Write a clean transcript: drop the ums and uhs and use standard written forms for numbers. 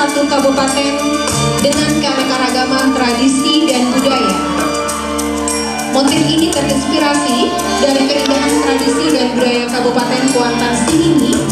satu kabupaten dengan keanekaragaman tradisi dan budaya. Motif ini terinspirasi dari keindahan tradisi dan budaya Kabupaten Kuantan Sihini